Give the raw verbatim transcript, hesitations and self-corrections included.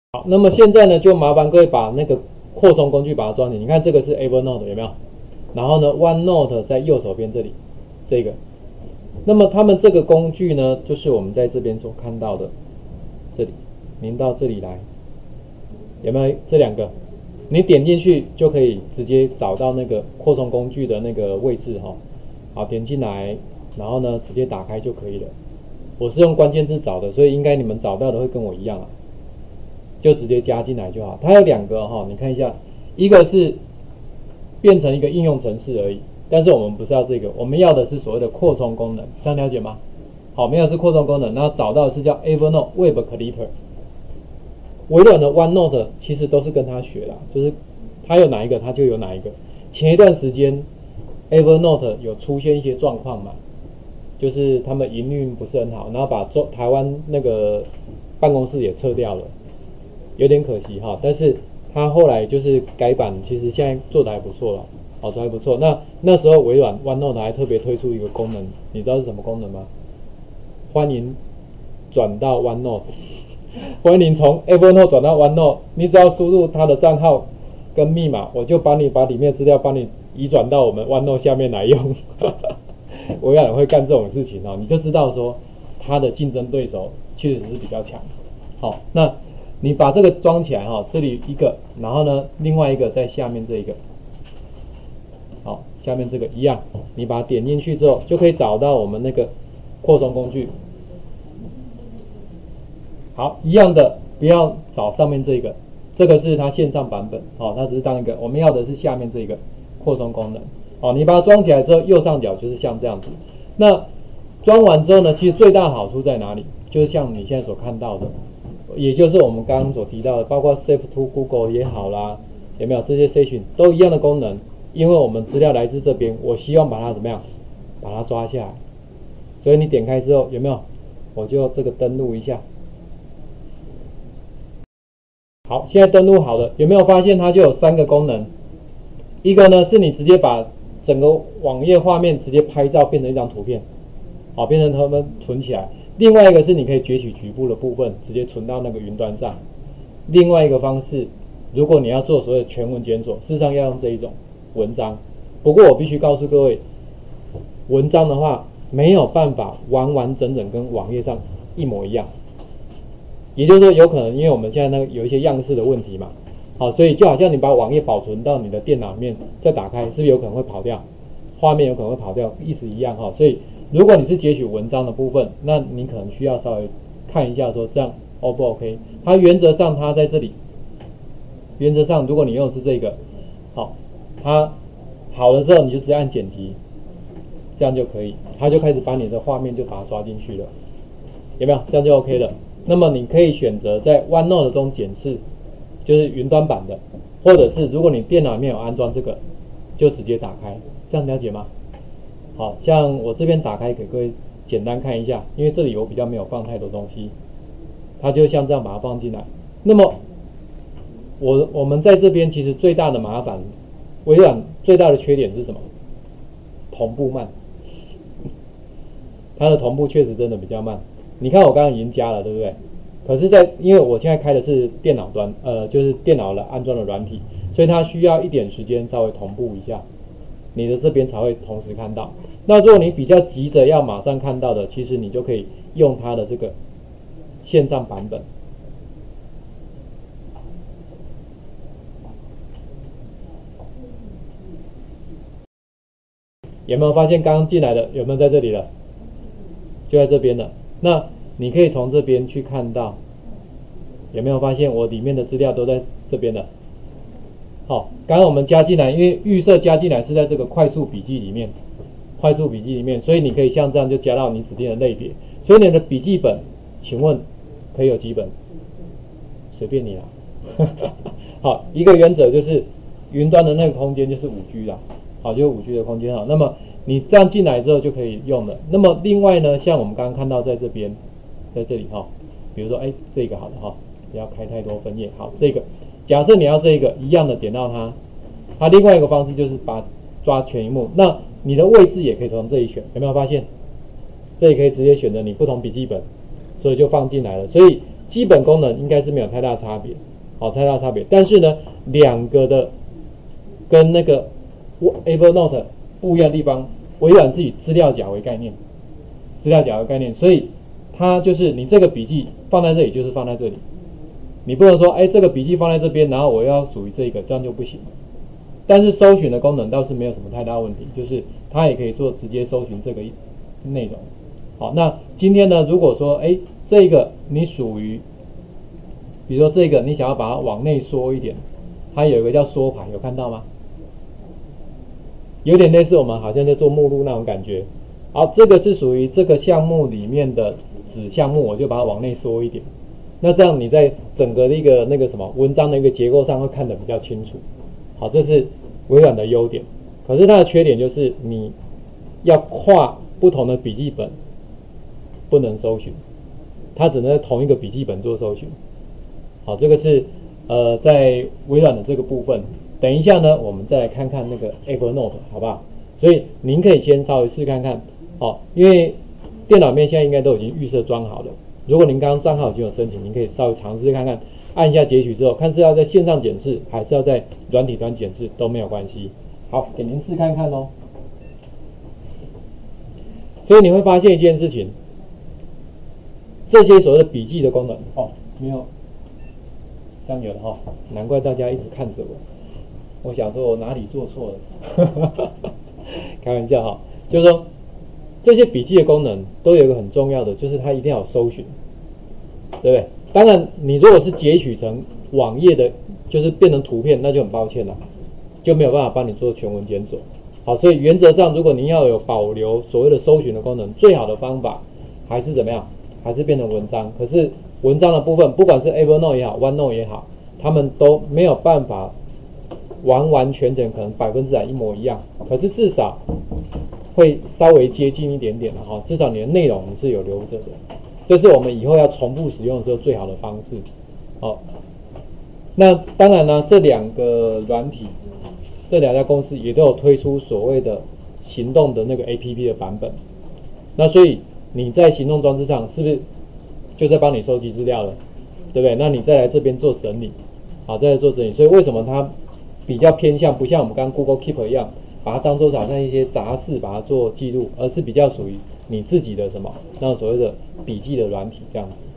好，那么现在呢，就麻烦各位把那个扩充工具把它装进。你看这个是 Evernote 有没有？然后呢 ，OneNote 在右手边这里，这个。那么他们这个工具呢，就是我们在这边所看到的，这里，您到这里来，有没有这两个？你点进去就可以直接找到那个扩充工具的那个位置哈。好，点进来，然后呢，直接打开就可以了。我是用关键字找的，所以应该你们找到的会跟我一样啊。就直接加进来就好。它有两个哈，你看一下，一个是变成一个应用程式而已，但是我们不是要这个，我们要的是所谓的扩充功能，这样了解吗？好，我们要的是扩充功能，然后找到的是叫 Evernote Web Clipper。微软的 OneNote 其实都是跟它学啦，就是它有哪一个它就有哪一个。前一段时间 Evernote 有出现一些状况嘛，就是他们营运不是很好，然后把中台湾那个办公室也撤掉了。有点可惜哈，但是他后来就是改版，其实现在做的还不错了，好，做还不错。那那时候微软 OneNote 还特别推出一个功能，你知道是什么功能吗？欢迎转到 OneNote， 欢迎从 Evernote 转到 OneNote， 你只要输入他的账号跟密码，我就帮你把里面的资料帮你移转到我们 OneNote 下面来用。微软会干这种事情哦，你就知道说他的竞争对手确实是比较强。好，那你把这个装起来哈，这里一个，然后呢，另外一个在下面这一个，好，下面这个一样，你把它点进去之后，就可以找到我们那个扩充工具。好，一样的，不要找上面这个，这个是它线上版本，好，它只是当一个，我们要的是下面这个扩充功能。好，你把它装起来之后，右上角就是像这样子。那装完之后呢，其实最大的好处在哪里？就是像你现在所看到的。也就是我们刚刚所提到的，包括 Save to Google 也好啦，有没有这些 session 都一样的功能？因为我们资料来自这边，我希望把它怎么样，把它抓下来。所以你点开之后有没有？我就这个登录一下。好，现在登录好了，有没有发现它就有三个功能？一个呢是你直接把整个网页画面直接拍照变成一张图片，好，变成它们存起来。另外一个是你可以攫取局部的部分，直接存到那个云端上。另外一个方式，如果你要做所谓的全文检索，事实上要用这一种文章。不过我必须告诉各位，文章的话没有办法完完整整跟网页上一模一样。也就是说，有可能因为我们现在呢有一些样式的问题嘛，好，所以就好像你把网页保存到你的电脑里面，再打开，是不是有可能会跑掉？画面有可能会跑掉，意思一样哈，所以。如果你是截取文章的部分，那你可能需要稍微看一下说这样 O 不 OK？ 它原则上它在这里，原则上如果你用的是这个，好，它好了之后你就直接按剪辑，这样就可以，它就开始把你的画面就把它抓进去了，有没有？这样就 OK 了。那么你可以选择在 OneNote 中检视，就是云端版的，或者是如果你电脑里面有安装这个，就直接打开，这样了解吗？好，像我这边打开给各位简单看一下，因为这里我比较没有放太多东西，它就像这样把它放进来。那么我我们在这边其实最大的麻烦，微软最大的缺点是什么？同步慢，它的同步确实真的比较慢。你看我刚刚已经加了，对不对？可是在，因为我现在开的是电脑端，呃，就是电脑的安装的软体，所以它需要一点时间稍微同步一下。你的这边才会同时看到。那如果你比较急着要马上看到的，其实你就可以用它的这个线上版本。有没有发现刚刚进来的有没有在这里了？就在这边了。那你可以从这边去看到，有没有发现我里面的资料都在这边了？好，刚刚我们加进来，因为预设加进来是在这个快速笔记里面，快速笔记里面，所以你可以像这样就加到你指定的类别。所以你的笔记本，请问可以有几本？随便你啦。好，一个原则就是云端的那个空间就是 五 G 啦，好，就是 五 G 的空间好。那么你这样进来之后就可以用了。那么另外呢，像我们刚刚看到在这边，在这里哈，比如说哎这个好了哈，不要开太多分页，好这个。假设你要这个一样的点到它，它另外一个方式就是把抓全萤幕。那你的位置也可以从这里选，有没有发现？这里可以直接选择你不同笔记本，所以就放进来了。所以基本功能应该是没有太大差别，好，太大差别。但是呢，两个的跟那个 Evernote 不一样的地方，微软是以资料夹为概念，资料夹为概念，所以它就是你这个笔记放在这里就是放在这里，你不能说，哎，这个笔记放在这边，然后我要属于这个，这样就不行。但是搜寻的功能倒是没有什么太大问题，就是它也可以做直接搜寻这个内容。好，那今天呢，如果说，哎，这个你属于，比如说这个你想要把它往内缩一点，它有一个叫缩排，有看到吗？有点类似我们好像在做目录那种感觉。好，这个是属于这个项目里面的子项目，我就把它往内缩一点。那这样你在整个的一个那个什么文章的一个结构上会看得比较清楚。好，这是微软的优点。可是它的缺点就是你要跨不同的笔记本不能搜寻，它只能在同一个笔记本做搜寻。好，这个是呃在微软的这个部分。等一下呢，我们再来看看那个 Evernote， 好不好？所以您可以先稍微试看看，好，因为电脑面现在应该都已经预设装好了。如果您刚刚账号已经有申请，您可以稍微尝试看看，按一下截取之后，看是要在线上检视，还是要在软体端检视都没有关系。好，给您试看看哦。所以你会发现一件事情，这些所谓的笔记的功能，哦，没有，这样有了哈，难怪大家一直看着我。我想说我哪里做错了，开玩笑哈，就是说这些笔记的功能都有一个很重要的，就是它一定要有搜寻，对不对？当然，你如果是截取成网页的，就是变成图片，那就很抱歉了，就没有办法帮你做全文检索。好，所以原则上，如果您要有保留所谓的搜寻的功能，最好的方法还是怎么样？还是变成文章。可是文章的部分，不管是 Evernote 也好 ，OneNote 也好，他们都没有办法完完全全可能百分之百一模一样，可是至少会稍微接近一点点的哈，至少你的内容你是有留着的，这是我们以后要重复使用的时候最好的方式。好，那当然呢，这两个软体，这两家公司也都有推出所谓的行动的那个 A P P 的版本，那所以你在行动装置上是不是就在帮你收集资料了，对不对？那你再来这边做整理，好，再来做整理，所以为什么它比较偏向不像我们刚刚 Google Keep 一样，把它当做好像一些杂事把它做记录，而是比较属于你自己的什么那种所谓的笔记的软体这样子。